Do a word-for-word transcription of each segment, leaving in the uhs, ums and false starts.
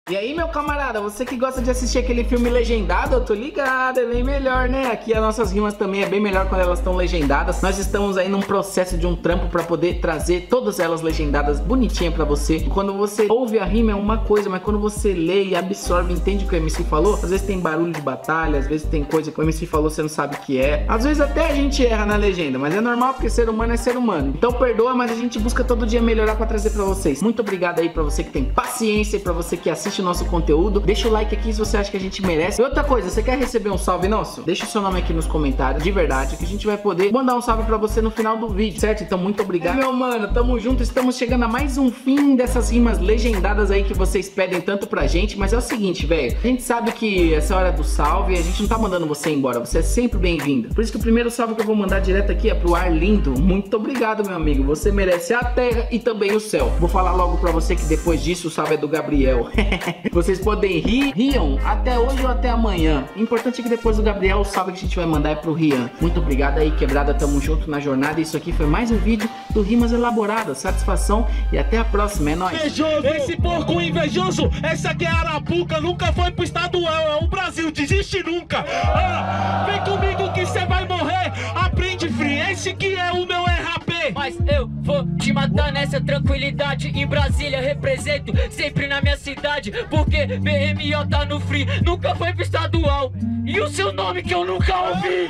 E aí, meu camarada, você que gosta de assistir aquele filme legendado, eu tô ligado, é bem melhor, né? Aqui as nossas rimas também é bem melhor quando elas estão legendadas. Nós estamos aí num processo de um trampo pra poder trazer todas elas legendadas bonitinha pra você. Quando você ouve a rima é uma coisa, mas quando você lê e absorve, entende o que o M C falou, às vezes tem barulho de batalha, às vezes tem coisa que o M C falou, você não sabe o que é. Às vezes até a gente erra na legenda, mas é normal porque ser humano é ser humano. Então perdoa, mas a gente busca todo dia melhorar pra trazer pra vocês. Muito obrigado aí pra você que tem paciência e pra você que assiste o nosso conteúdo. Deixa o like aqui se você acha que a gente merece. E outra coisa, você quer receber um salve nosso? Deixa o seu nome aqui nos comentários, de verdade, que a gente vai poder mandar um salve pra você no final do vídeo, certo? Então muito obrigado. É, meu mano, tamo junto, estamos chegando a mais um fim dessas rimas legendadas aí que vocês pedem tanto pra gente. Mas é o seguinte, velho, a gente sabe que essa hora do salve, a gente não tá mandando você embora, você é sempre bem-vindo. Por isso que o primeiro salve que eu vou mandar direto aqui é pro Arlindo. Muito obrigado, meu amigo, você merece a terra e também o céu. Vou falar logo pra você que depois disso o salve é do Gabriel. Vocês podem rir, riam até hoje ou até amanhã. O importante é que depois do Gabriel, o salve que a gente vai mandar é pro Rian. Muito obrigado aí, quebrada, tamo junto na jornada. Isso aqui foi mais um vídeo do Rimas Elaboradas. Satisfação e até a próxima, é nóis. Invejoso, esse porco invejoso, essa aqui é a Arapuca, nunca foi pro estadual, é o Brasil, desiste nunca. Ah, vem comigo que cê vai morrer, aprende free, esse que é o meu R A P. Mas eu vou te matar nessa tranquilidade. Em Brasília represento sempre na minha cidade, porque B M O tá no free, nunca foi pro estadual. E o seu nome que eu nunca ouvi.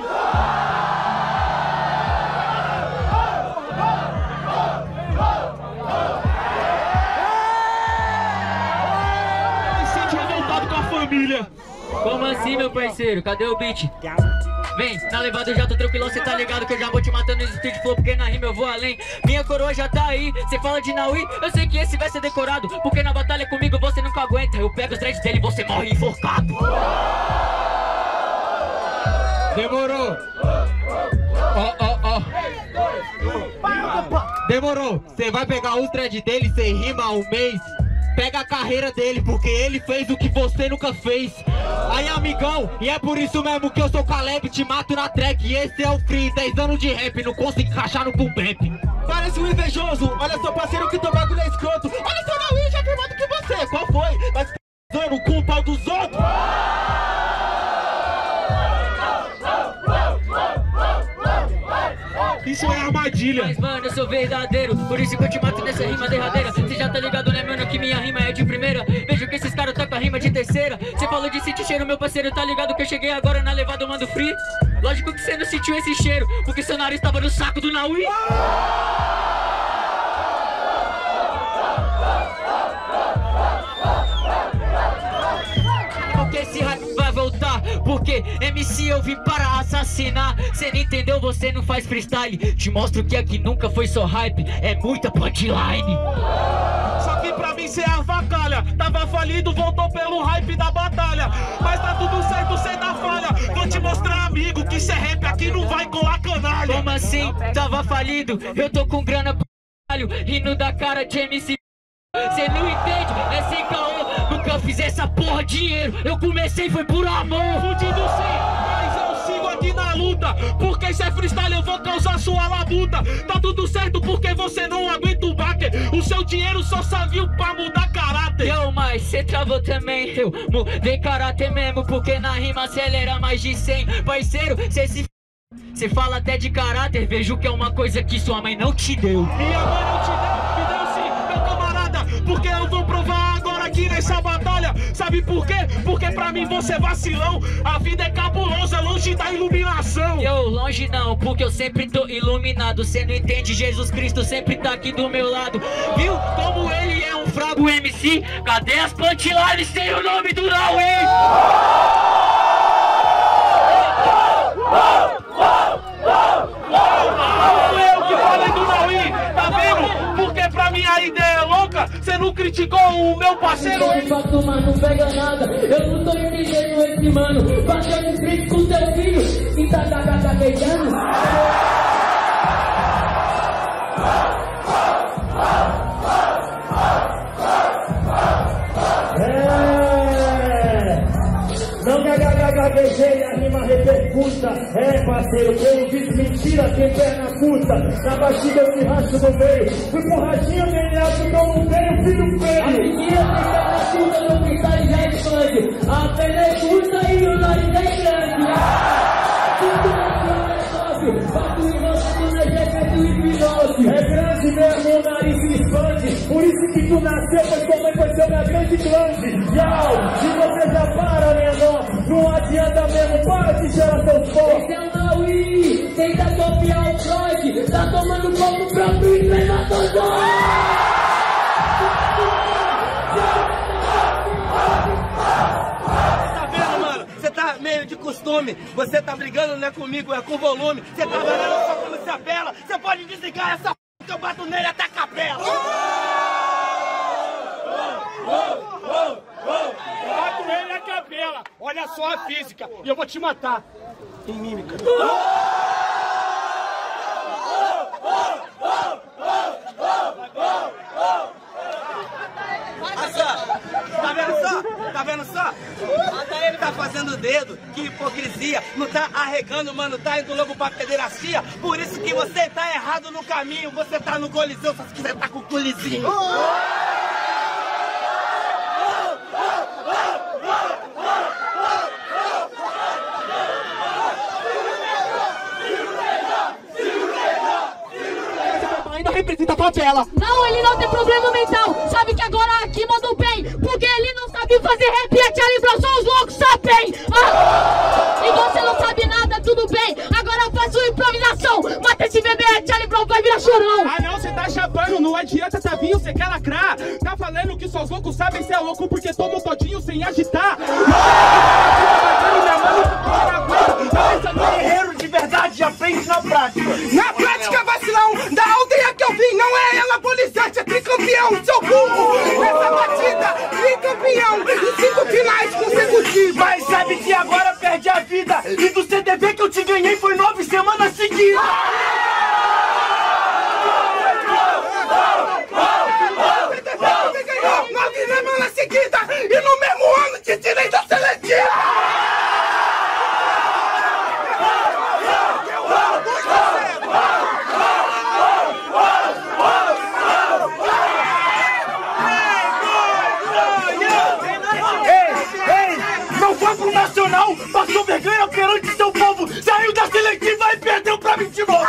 Me sente revoltado com a família. Como assim, meu parceiro? Cadê o beat? Vem, na levada eu já tô tranquilão, cê tá ligado que eu já vou te matando nesse street flow, porque na rima eu vou além. Minha coroa já tá aí, cê fala de Naui, eu sei que esse vai ser decorado, porque na batalha comigo você nunca aguenta. Eu pego os dreads dele e você morre enforcado. Demorou. Ó, ó, ó. Demorou. Cê vai pegar os dreads dele, cê rima um mês. Pega a carreira dele, porque ele fez o que você nunca fez. Aí, amigão, e é por isso mesmo que eu sou Caleb, te mato na track. E esse é o free, dez anos de rap, não consigo encaixar no boom bap. Parece um invejoso, olha seu parceiro que teu bagulho é escroto. Olha seu Naui, já firmado que você, qual foi? Mas p***ando com o pau dos outros. Isso é armadilha. Mas mano, eu sou verdadeiro, por isso que eu te mato nessa rima derradeira. Cê já tá ligado, né mano, que minha rima é de primeira. Vejo que esses caras tá com a rima de terceira. Cê falou de sentir cheiro, meu parceiro, tá ligado que eu cheguei agora na levada, eu mando free. Lógico que cê não sentiu esse cheiro, porque seu nariz tava no saco do Naui. Porque esse hype vai voltar, porque M C eu vim para assassinar. Cê não entendeu, você não faz freestyle. Te mostro que aqui nunca foi só hype, é muita punchline. Só que pra mim cê avacalha. Tava falido, voltou pelo hype da batalha. Mas tá tudo certo, cê dá falha. Vou te mostrar, amigo, que cê rap aqui não vai colar canalha. Como assim? Tava falido, eu tô com grana pro caralho, rindo da cara de M C. Cê não entende, é sem caô. Nunca fiz essa porra dinheiro, eu comecei foi por amor. Fudido sim, mas eu sigo aqui na luta, porque se é freestyle eu vou causar sua labuta. Tá tudo certo porque você não aguenta o baque. O seu dinheiro só serviu pra mudar caráter. Eu, mas cê travou também, eu mudei caráter mesmo, porque na rima acelera mais de cem. Parceiro, cê se f... Cê fala até de caráter, vejo que é uma coisa que sua mãe não te deu. Minha mãe não te deu, me deu sim, meu camarada, porque eu vou provar agora aqui nessa batalha. Sabe por quê? Porque pra mim você é vacilão. A vida é cabulosa, longe da iluminação. Eu longe não, porque eu sempre tô iluminado. Cê não entende, Jesus Cristo sempre tá aqui do meu lado. Viu como ele é um fraco M C? Cadê as punchlines sem o nome do Naui? Eu que falei do Naui, tá vendo? Porque pra mim a ideia é louca. Cê não criticou o meu parceiro. Eu faço, mas não pega nada. Eu não tô entendendo esse mano. Batendo em frente com teu filho e tá gaguejando. É. Não gaguejei, a rima repercuta. É, parceiro, quem diz mentira tem perna curta. Na batida eu me racho no meio. Fui pro rachinho, nem acho que eu não tenho filho feio. A mentira tem perna curta, meu freestyle já expande. A perna é curta e o nariz é grande. Bato em você, tu não é efeito hipnose. É grande mesmo, o nariz se expande. Por isso que tu nasceu, pois tua mãe foi ser minha grande glande. Tchau, e você já para, menor. Não adianta mesmo, para de gerar seus focos. Esse é o Naui, tenta copiar o Freud. Tá tomando pouco próprio e treinador. Meio de costume, você tá brigando não é comigo, é com o volume. Você tá valendo só quando se apela. Você pode desligar essa p que eu bato nele até a capela. Bato ele a capela. Olha só a física e eu vou te matar em mímica. Tá vendo só? Tá vvendo só? Até ele tá fazendo o dedo, que hipocrisia. Não tá arregando, mano, tá indo logo pra pederastia. Por isso que você tá errado no caminho. Você tá no coliseu, só se você tá com o culizinho. Ainda representa a favela. Não, ele não tem problema mental. Sabe que agora aqui mandou bem, porque ele não sabe fazer rap e a Charlie Brown são os loucos, sabem? Ah! E você não sabe nada, tudo bem. Agora eu faço improvisação. Mata esse bebê, a Charlie Brown vai virar chorão. Ah não, você tá chapando, não adianta tá vinho, você quer lacrar. Tá falando que só os loucos sabem ser louco porque tomam todinho sem agitar. Guerreiro de verdade aprende na prática. Na prática, vacilão, da aldeia que eu vim, não é ela policiante, é tricampeão, seu burro. Nessa batida, tricampeão, em cinco finais consecutivos. Mas sabe que agora perde a vida. E do C D V que eu te ganhei foi nove semanas seguidas. Você ganhou nove semanas seguidas e no mesmo ano te tirei da seletiva. Pro Nacional, passou vergonha perante seu povo, saiu da seletiva e perdeu pra mim de novo.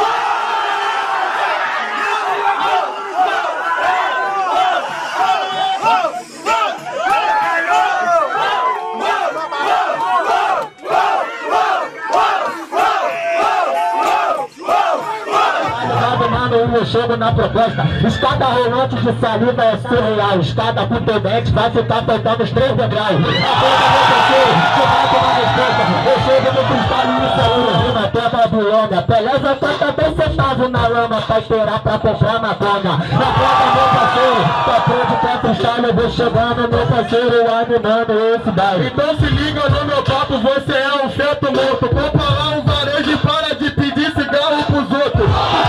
Eu chego na proposta. Escada rolante de saliva é surreal. Escada com tendente vai ficar faltando os três degraus. Eu chego no cristal e isso aí, rima até Babilônia. Beleza, tá também sentado na lama pra esperar pra comprar maconha. Na porta, meu parceiro, tá pronto pra cristal. Eu vou chegando, meu parceiro, animando esse daí. Então se liga no meu papo, você é um feto morto. Compra lá um varejo e para de pedir cigarro pros outros.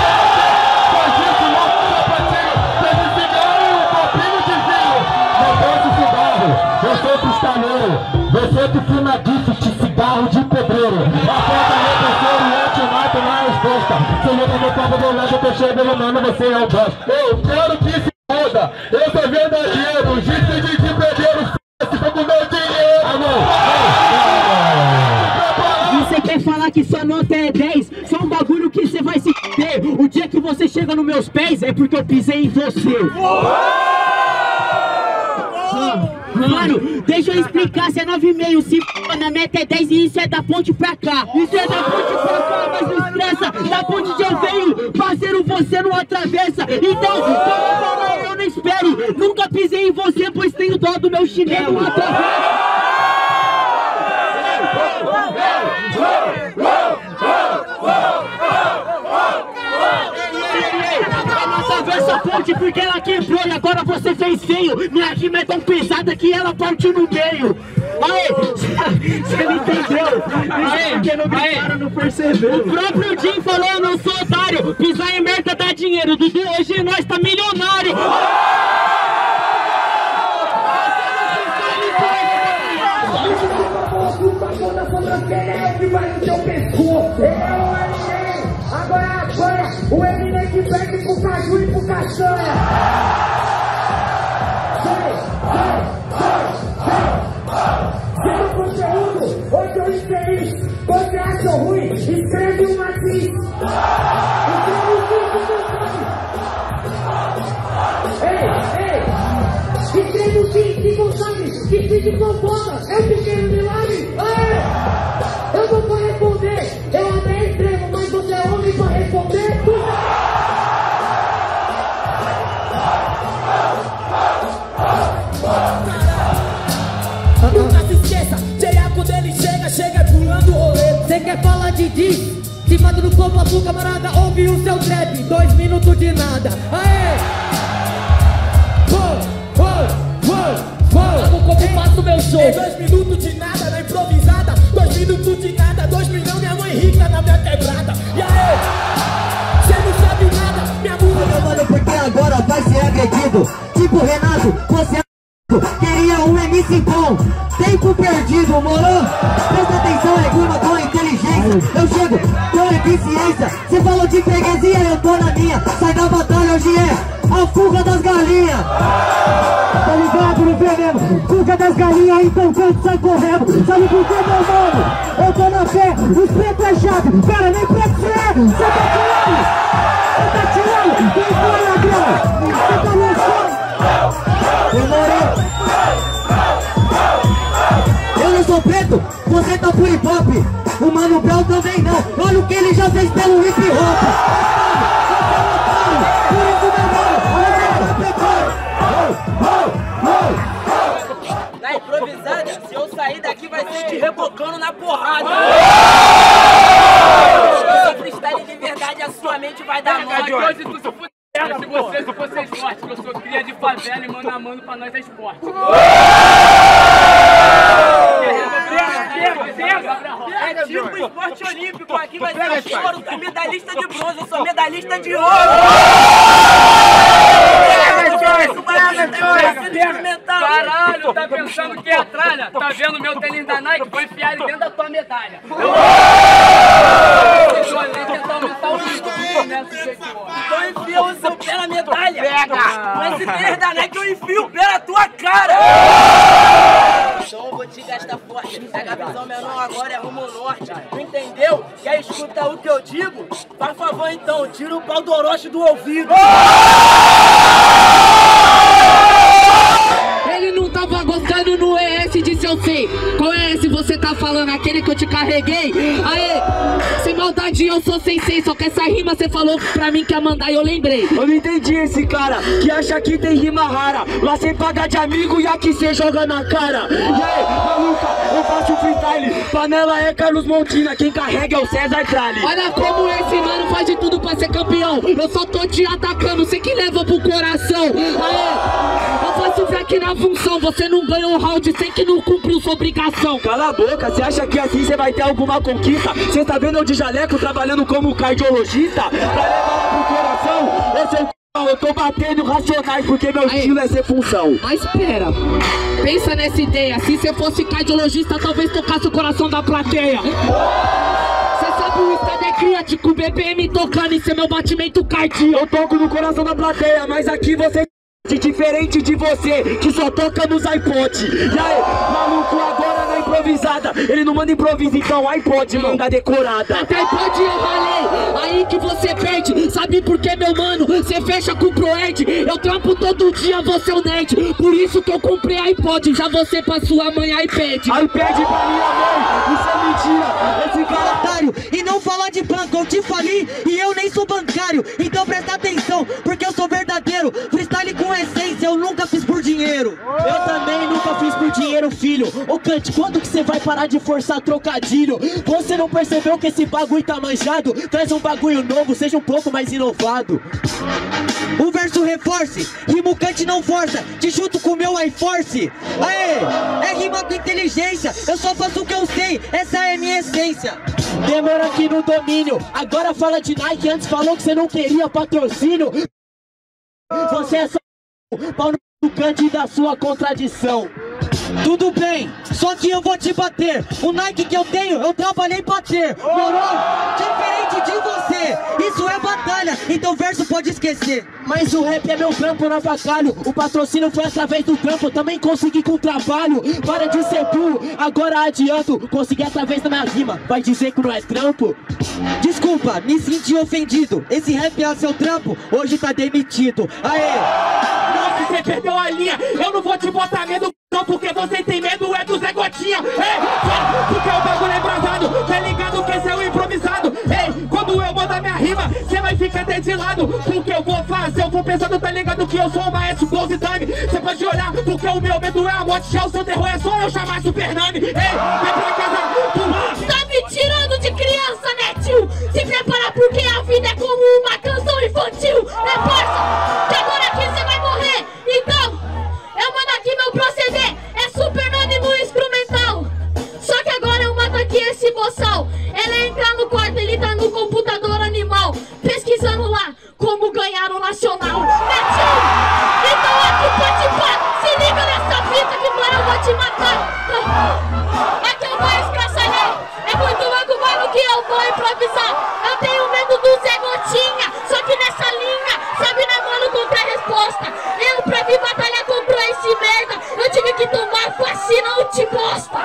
Você que fuma gift, cigarro de pedreiro. A porta é terceiro e eu te mato na resposta. Se liga no cabo do lado, eu chego no mano, você é o boss. Eu quero que se foda, eu sou verdadeiro. Gift de, de pedreiro, se for com meu dinheiro. Você quer falar que sua nota é dez? Só um bagulho que você vai se ter. O dia que você chega nos meus pés é porque eu pisei em você. Mano, deixa eu explicar, se é nove e meio, se na meta é dez e isso é da ponte pra cá. Isso é da ponte pra cá, mas não estressa. Da ponte onde eu venho, parceiro, você não atravessa. Então, como falar, eu não espero. Nunca pisei em você, pois tenho dó do meu chinelo. Atravessa. Essa ponte porque ela quebrou e agora você fez feio. Minha rima é tão pesada que ela partiu no meio. Aê, você não entendeu? Aê, porque não gritaram, não percebeu. O próprio Jim falou, eu não sou otário. Pisar em merda dá dinheiro. Dudu, hoje nós tá milionário. papo da sobrancelha é o que vai no seu pescoço. Eu, o Eminem, agora apanha. O Eminem que perde pro caju e pro castanha. Sai, sai, sai, sai. Seu conteúdo, hoje eu infeliz. Você acha ruim? Escreve um matiz. Escreve um Ei, ei. Escreve um que que consegue. Que fique fofoca. É um pequeno milagre. Ei. Eu vou pra responder. Eu até escrevo, mas você é homem pra responder. Nunca se esqueça, J A quando ele chega, chega pulando o rolê. Cê quer falar de diz? Se mata no povo, azul, camarada, ouve o seu trap. Dois minutos de nada, aê! Uou, uou, uou, uou. Como como faço meu show? Ei, dois minutos de nada na improvisada. Dois minutos de nada, dois milhões, minha mãe rica na minha quebrada. E aí? Cê não sabe nada, minha música. Meu mano, porque agora vai ser agredido. Tipo Renato, você é queria um M C bom, tempo perdido, moro? Presta atenção, é rima com inteligência. Eu chego com eficiência. Cê falou de freguesia, eu tô na minha. Sai da batalha, hoje é a fuga das galinhas. Tá ligado no veneno? Fuga das galinhas, então canto, sai correndo. Sabe por que, meu mano? Eu tô na fé, os pretos é chave. Cara, nem preto cê é, cê tá tirando. Cê tá tirando, quem foi a grana? Cê tá lançando. Demorou. Eu não sou preto, você tá por hip hop. O Mano Brown também não. Olha o que ele já fez pelo hip hop. Por isso, meu mano, Na improvisada, se eu sair daqui vai ser te rebocando na porrada. Se freestyle de verdade, a sua mente vai dar morte. Se você, se você é esporte, que eu sou cria de favela e mano a mano pra nós é esporte. É tipo esporte olímpico, aqui vai ser ouro, tu é medalhista de bronze, eu sou medalhista de ouro. Caralho, tá pensando que é tralha? Tá vendo meu tênis da Nike? Vou enfiar ele dentro da tua medalha. Então enfia o seu pé na medalha. Com esse tênis da Nike eu enfio o pé na tua cara. Então eu vou te gastar forte. Pega a visão menor agora e arruma o norte. Tu entendeu? Quer escutar o que eu digo? Por favor então, tira o pau do Orochi do ouvido. Ele não tava gostando no E S, disse eu sei. Qual é esse você tá falando? Aquele que eu te carreguei? Aê, sem maldade eu sou sensei. Só que essa rima você falou pra mim que ia mandar e eu lembrei. Eu não entendi esse cara que acha que tem rima rara. Lá sem pagar de amigo e aqui cê joga na cara. E aí, maluca, eu faço freestyle. Panela é Carlos Montina, quem carrega é o César Tralli. Olha como esse mano faz de tudo pra ser campeão. Eu só tô te atacando, você que leva pro coração. Aê, eu faço fraque na função. Você não ganha um round sem que não cumpriu sua obrigação. Cala a boca, você acha que assim você vai ter alguma conquista? Você tá vendo eu de jaleco trabalhando como cardiologista? Pra levar pro coração, eu sou c... eu tô batendo racionais porque meu Aí, estilo é ser função. Mas espera, pensa nessa ideia. Se você fosse cardiologista, talvez tocasse o coração da plateia. Cê sabe o estado é crítico, o B P M tocando, isso é meu batimento cardíaco. Eu toco no coração da plateia, mas aqui você... diferente de você, que só toca nos iPod. E aí, maluco, agora na improvisada. Ele não manda improviso, então iPod manda decorada. Até iPod eu falei, aí que você perde. Sabe por que, meu mano? Você fecha com o ProEd. Eu trampo todo dia, você é o nerd. Por isso que eu comprei iPod, já você pra sua mãe iPad. iPad pra minha mãe, isso é mentira. Esse cara é otário. E não falar de banco, eu te fali e eu nem sou bancário. Então presta atenção, porque eu sou verdadeiro. Freestyle com essência, eu nunca fiz por dinheiro. Eu também nunca fiz por dinheiro, filho. Ô Kant, quando que você vai parar de forçar trocadilho? Você não percebeu que esse bagulho tá manjado? Traz um bagulho novo, seja um pouco mais inovado. O verso reforce, rima o Kant não força. Te junto com o meu iForce. Aê, é rima com inteligência. Eu só faço o que eu sei, essa é minha essência. Demora aqui no domínio. Agora fala de Nike, antes falou que você não queria patrocínio. Você é só pau no Kant da sua contradição. Tudo bem, só que eu vou te bater. O Nike que eu tenho, eu trabalhei pra ter. Morou? Diferente de você, isso é batalha, então o verso pode esquecer. Mas o rap é meu trampo, não avacalho. O patrocínio foi através do trampo, eu também consegui com trabalho. Para de ser burro, agora adianto. Consegui através da minha rima, vai dizer que não é trampo? Desculpa, me senti ofendido. Esse rap é seu trampo, hoje tá demitido. Aê! Não, você perdeu a linha, eu não vou te botar medo. Não, porque você tem medo é do Zé Gotinha. Ei, porque o bagulho é bravado, tá ligado que esse é o improvisado. Ei, quando eu mandar minha rima, cê vai ficar até de lado. Porque eu vou fazer, eu vou pensando, tá ligado que eu sou o maestro close time. Cê pode olhar, porque o meu medo é a morte, já o seu terror é só eu chamar Super Nani. Ei, vai pra casa, tu... Tá me tirando de criança, né, tio? Se prepara porque a vida é como uma canção infantil, né, parça? Que agora aqui cê vai morrer, então... Eu mando aqui meu proceder, é Super Nani no instrumental. Só que agora eu mato aqui esse boçal. Ele entra no quarto, ele tá no computador animal, pesquisando lá como ganhar o nacional. Netinho, então aqui pode pá, se liga nessa fita que agora eu vou te matar. É que eu vou escraçalhar, é muito louco, mano, que eu vou improvisar. Eu tenho medo do Zé Gotinha, só que nessa linha, sabe, né, mano, contra a resposta. Eu pra vir batalhar contra esse merda, eu tive que tomar vacina anti-bosta.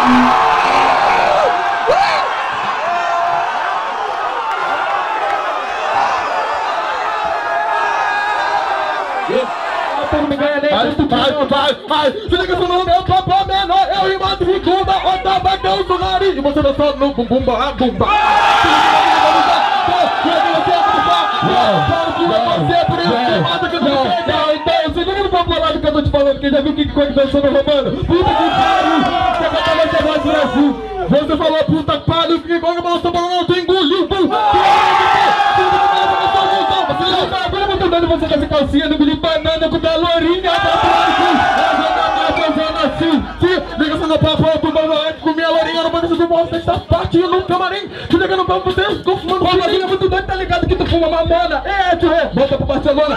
Vai, vai, vai, vai, se liga no meu papo menor, eu imagino de Cuba, outra bateu no nariz, e você dançou no bum bum bum bum bum. Então, se liga no papo lado que eu tô te falando, quem já viu o que coisa dançando roubando? Puta que pariu, você vai falar essa voz do Brasil. Você falou puta que pariu, que igual balançou pra não, tu engoliu, pum. Você com essa calcinha no de banana com da lourinha. Se liga só no papo, tu vai com minha lourinha no banho do bolso, está partindo no camarim. Se liga no papo, você ficou fumando com a muito doido, tá ligado que tu fuma mamona. É, tio, volta pro Barcelona.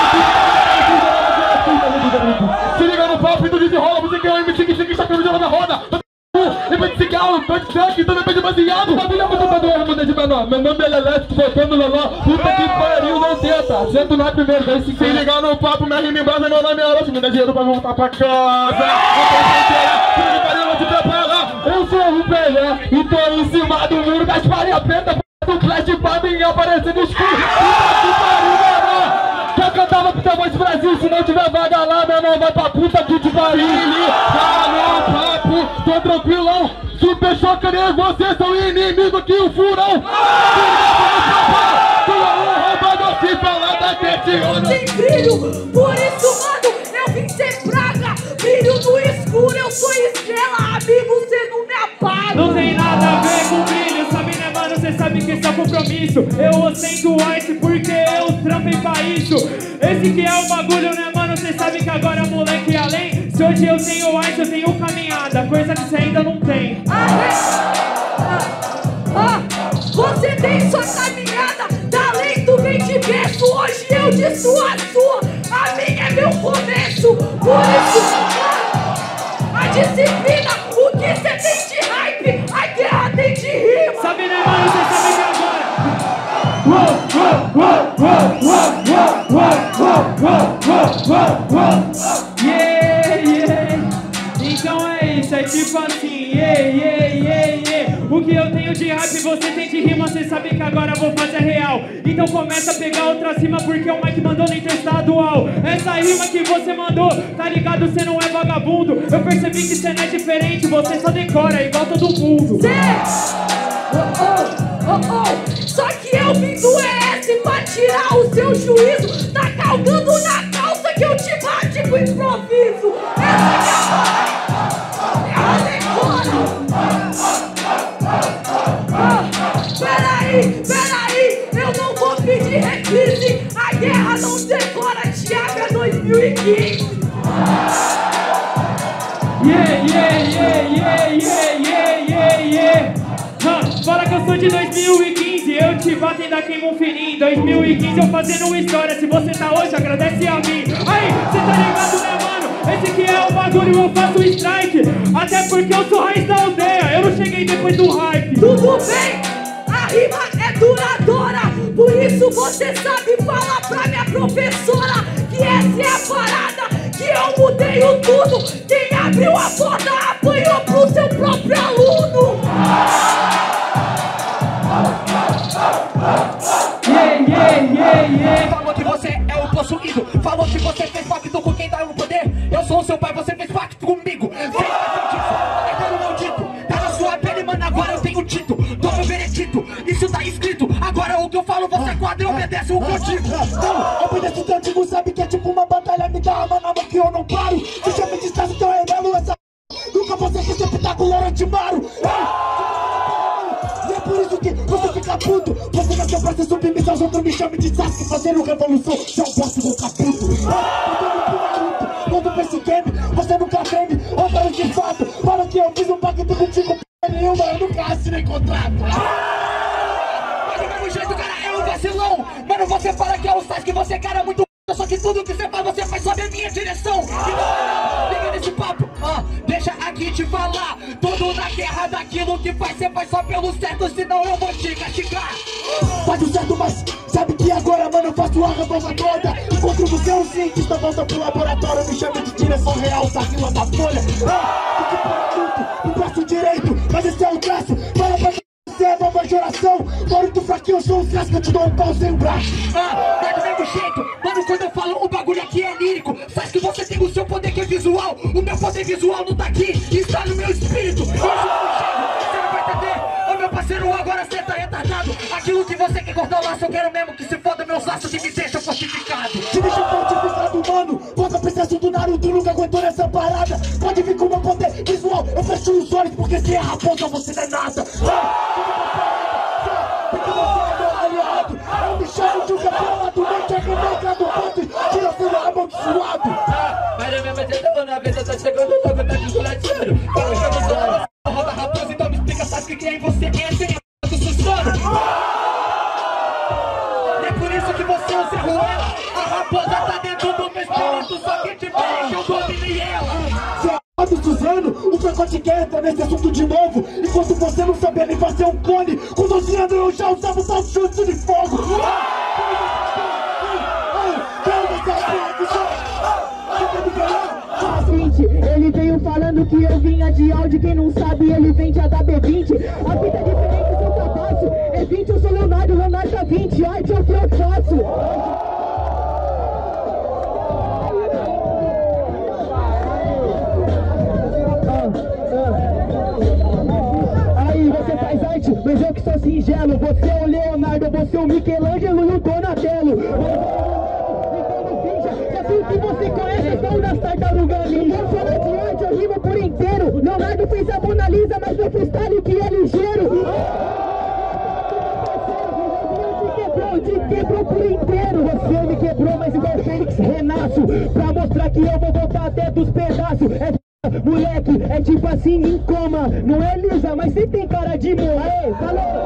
Se liga no papo e tu desenrola, você quer um M C que chega e está caminhando na roda. Depois de cigarro, depois de sangue, também depois de baseado. Família muito padrão, muda de menor. Meu nome é Lelete, voltando loló. Puta que pariu, não tenta. Sento na primeira vez, se ligar no papo, minha rima em brasa, meu nome é Orochi. Me dá dinheiro pra voltar pra casa. Puta que pariu, não te prepara. Eu sou o Pelé e tô em cima do muro, Gasparinha preta. Do flash pra mim aparecer no escuro. Puta que pariu, menor. Já cantava com teu voz Brasil, se não tiver vaga lá, meu irmão, vai pra puta que te pariu. Tá no papo, tô tranquilão. Super choque, nem vocês são inimigo aqui, o furão. Tua honra, mano, se falar da gente. Eu tenho brilho, por isso, mano, eu vim ser praga. Brilho no escuro, eu sou estrela, amigo, você não me apaga. Não tem nada a ver com brilho, sabe, né, mano, cê sabe que esse é o compromisso. Eu ostento ice porque eu trampei pra isso. Esse que é o bagulho, né, mano, cê sabe que agora moleque além. Se hoje eu tenho ice, eu tenho caminhada, coisa que cê ainda não tem. Ah, ah, você tem sua caminhada, talento vem de berço. Hoje eu de sua a sua, a minha é meu começo. Por isso, a disciplina, o que cê tem de hype, a guerra tem de rima. Sabe, né, mano, cê sabe que agora yeah, yeah. Então é isso, é tipo assim, yeah, yeah, yeah, yeah. O que eu tenho de hype, você tem de rima, cê sabe que agora eu vou fazer real. Então começa a pegar outra rima, porque o Mike mandou no interestadual. Essa rima que você mandou, tá ligado, cê não é vagabundo. Eu percebi que cê não é diferente, você só decora igual todo mundo. Cê, oh, oh, oh, oh. Só que eu vim do E S pra tirar o seu juízo. Tá calgando na calça que eu te bate pro improviso. Essa é a decora. Ah, peraí, peraí, eu não vou pedir reprise. A guerra não decora, Thiago, é dois mil e quinze. Yeah, yeah, yeah, yeah, yeah, yeah, yeah, yeah. Huh, fala que eu sou de dois mil e quinze, eu te bato e ainda queimo um fininho. dois mil e quinze eu fazendo história, se você tá hoje, agradece a mim. Aí, cê tá ligado, né, mano? Esse que é o bagulho, eu faço strike. Até porque eu sou raiz da aldeia, eu não cheguei depois do hype. Tudo bem, a rima é duradoura. Por isso você sabe falar pra minha professora que essa é a parada, que eu mudei o tudo. Quem abriu a porta apanhou pro seu próprio aluno. Yeah, yeah, yeah, yeah. Falou que você é o possuído, falou que você fez pacto com quem dá o poder. Eu sou o seu pai, você fez pacto comigo. Fez feitiço, é pelo maldito. Tá na sua pele, mano, agora eu tenho dito. Tô meu veredito, isso tá escrito. Agora o que eu falo, você quadra e obedece o que eu digo. Não, obedeço o que eu digo, sabe que é tipo uma batalha. Me dá uma na mão que eu não paro. Se chama de estresse, então é revelo essa. Nunca vou ser que sempre tá com Loro de Maro. E é por isso que você fica puto. Você nasceu pra ser submissão, os outros me chamam de Sasuke, fazendo revolução. Já o boss do caputo. Quando vê esse game, você nunca treme. Otário de fato, fala que eu fiz um pacto contigo. Nenhuma, eu nunca assinei contrato. Mas do mesmo jeito, cara, é um vacilão. Mano, você fala que é o Sasuke, você cara muito. Só que tudo que você faz, você faz sob a minha direção. Liga nesse papo, ah, deixa aqui te falar. Tudo na guerra daquilo que faz, você faz só pelo certo, senão eu vou te castigar. Faz o certo, mas sabe que agora, mano, eu faço a revolva toda. Encontro você é um cientista, volta pro laboratório. Me chama de direção real, da vila da folha. Ah, fique por no braço direito, mas esse é o traço. Fala pra você, é nova geração. Morito fraquinho, eu sou um fresco, eu te dou um pau sem o braço. Ah, é do mesmo jeito, mano, quando eu falo o bagulho aqui é lírico. Sabe que você tem o seu poder que é visual. O meu poder visual não tá aqui, está no meu espírito. Isso não chega, você não vai entender. Ô meu parceiro, agora você tá retardado. Aquilo que você quer cortar o laço, eu quero mesmo que se foda meus laços e me deixa fortificado. Te deixa fortificado, mano. Volta pra esse assunto, Naruto nunca aguentou nessa parada. Pode vir com o meu poder visual, eu fecho os olhos porque se erra a ponta você não é nada. Porque você é meu aliado. Eu me chamo de um campeonato, mente arrebenta do ponto, tira seu amaldiçoado. Mas a minha meta tá na vez, tá chegando, eu tô com de golateiro. Eu chamo de roda raposa, então me explica, sabe que é em você é sem a do Susano. E é por isso que você é o Zé Ruela. A raposa tá dentro do meu espírito, só que diferente eu dominei ela. Do Suzano, o pacote quer entrar nesse assunto de novo. Enquanto você não sabia nem fazer um clone, com doze anos eu já usava o tal chute de fogo. Ele veio falando que eu vinha de áudio, quem não sabe ele vem de H B vinte. A vida é diferente do que eu faço. É vinte, eu sou Leonardo, Leonardo é vinte. Ai, que é o que eu faço. Mas eu que sou singelo, você é o Leonardo, você é o Michelangelo e o Donatello. Já sei que você conhece a história das tartarugas ninja. Eu falo de arte, eu rimo por inteiro. Leonardo fez a Mona Lisa, mas meu freestyle que é ligeiro. Te quebrou por inteiro, você me quebrou, mas igual Fênix renasço. Pra mostrar que eu vou voltar até dos pedaços. É moleque, é tipo assim em coma. Não é lisa, mas você tem cara de moa. Aê, falou!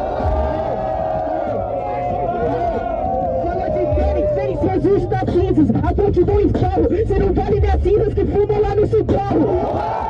Fala de Fênix, Fênix ressurge das cinzas. A ponte do esparro, você não vale nem as cinzas que fumam lá no cigarro.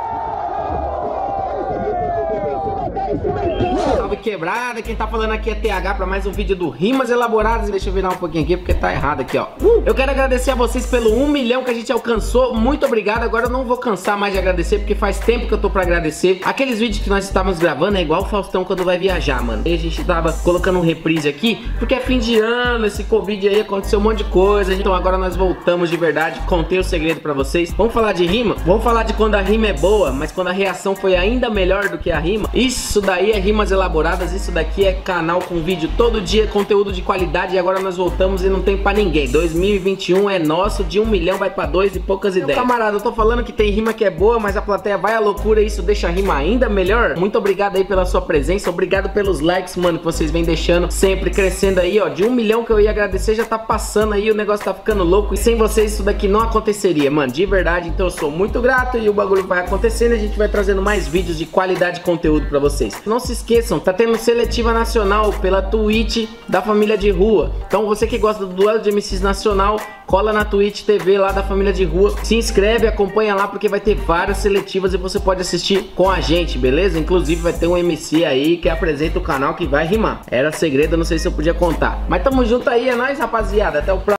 Salve quebrada, quem tá falando aqui é T H pra mais um vídeo do Rimas Elaboradas. Deixa eu virar um pouquinho aqui porque tá errado aqui, ó. Eu quero agradecer a vocês pelo um milhão que a gente alcançou. Muito obrigado, agora eu não vou cansar mais de agradecer porque faz tempo que eu tô pra agradecer. Aqueles vídeos que nós estávamos gravando é igual o Faustão quando vai viajar, mano. E a gente tava colocando um reprise aqui porque é fim de ano, esse Covid aí aconteceu um monte de coisa. Então agora nós voltamos de verdade, contei o segredo pra vocês. Vamos falar de rima? Vamos falar de quando a rima é boa, mas quando a reação foi ainda melhor do que a rima. Isso daí é Rimas Elaboradas, isso daqui é canal com vídeo todo dia, conteúdo de qualidade. E agora nós voltamos e não tem pra ninguém. Dois mil e vinte e um é nosso, de um milhão vai pra dois e poucas Meu ideias. Camarada, eu tô falando que tem rima que é boa, mas a plateia vai à loucura e isso deixa a rima ainda melhor. Muito obrigado aí pela sua presença, obrigado pelos likes, mano, que vocês vêm deixando, sempre crescendo aí, ó. De um milhão que eu ia agradecer já tá passando aí, o negócio tá ficando louco. E sem vocês isso daqui não aconteceria, mano, de verdade. Então eu sou muito grato e o bagulho vai acontecendo e a gente vai trazendo mais vídeos de qualidade de conteúdo pra vocês. Não se esqueçam, tá tendo tendo seletiva nacional pela Twitch da Família de Rua. Então você que gosta do duelo de M Cs nacional, cola na Twitch T V lá da Família de Rua, se inscreve, acompanha lá porque vai ter várias seletivas e você pode assistir com a gente, beleza? Inclusive vai ter um M C aí que apresenta o canal que vai rimar. Era segredo, não sei se eu podia contar. Mas tamo junto aí, é nóis, rapaziada. Até o próximo.